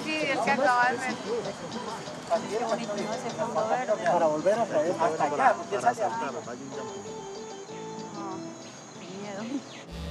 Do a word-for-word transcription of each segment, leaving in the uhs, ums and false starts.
sí, el que acaba de ver. Qué bonito, ¿no? Ese fondo verde. Para volver a traer hasta allá, porque esa se arriba. No, qué miedo.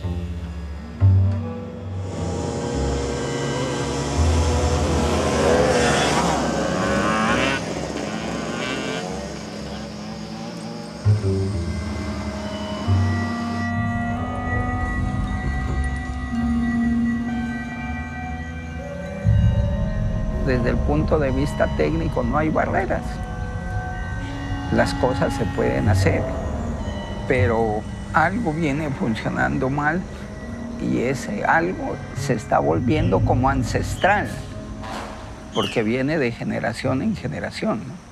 Desde el punto de vista técnico no hay barreras. Las cosas se pueden hacer, pero algo viene funcionando mal y ese algo se está volviendo como ancestral, porque viene de generación en generación, ¿no?